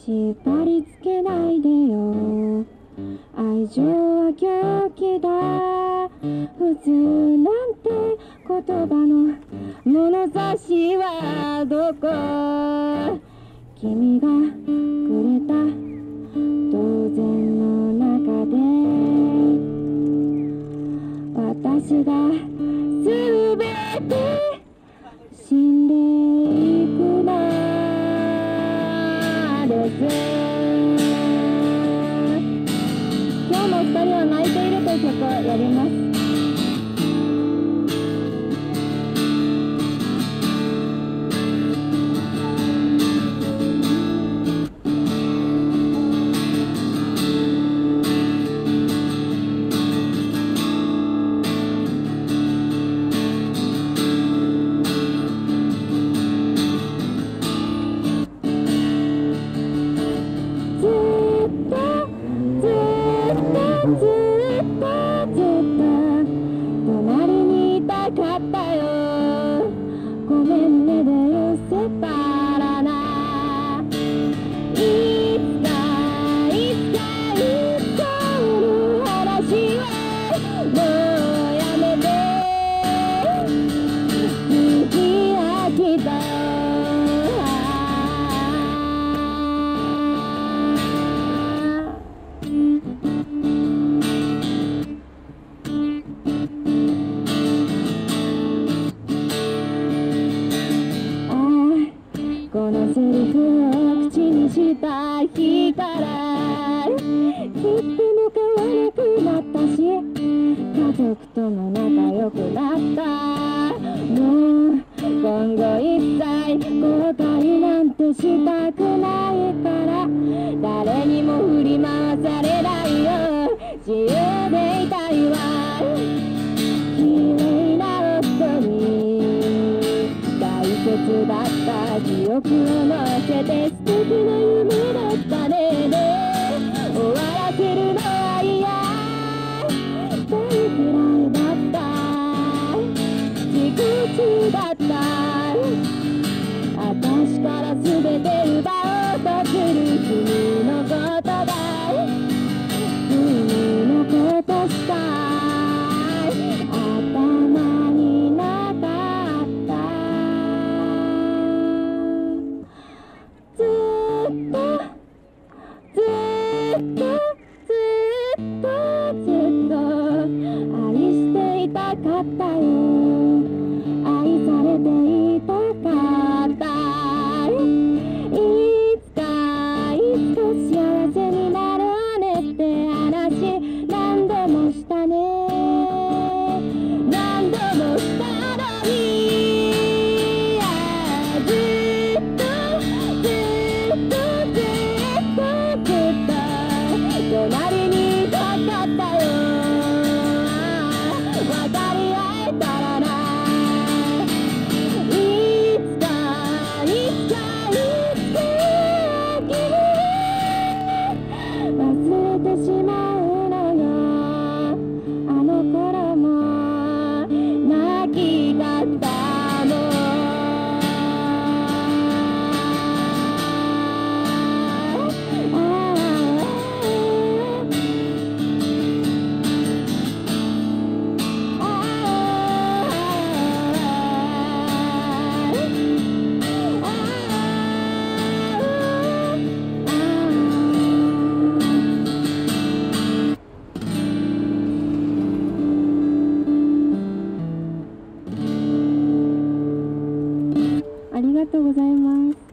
縛り付けないでよ。愛情は狂気だ。普通なんて言葉の物差しはどこ。君がくれた当然の中で私が全て死んでいくのです。今日も二人は泣いているという曲をやります。ずっと隣にいたかったよ。ごめんねで許せたらな。いつかの話はもうやめて。好き飽きたよ。このセリフを口にした日からとっても変わらなくなったし、家族とも仲良くなった。もう今後一切後悔なんてしたくないから、誰にも振り回されないよ。自由でいたいわ。綺麗な夫に大切だった記憶を乗せて、素敵な夢だったねで終わらせるのは嫌。大嫌いだった。ぎこちだった。私から全て奪おうとする君のことだ。君のことしか頭になかった。ずっと愛していたかったよ。愛されていたかった。いつか幸せになろうねって話何度もしたね。何度もしたのに。ずっと隣にいたかったよ。分かり合えたらな。いつか君忘れてしまうのよ。あの頃も泣き方もありがとうございます。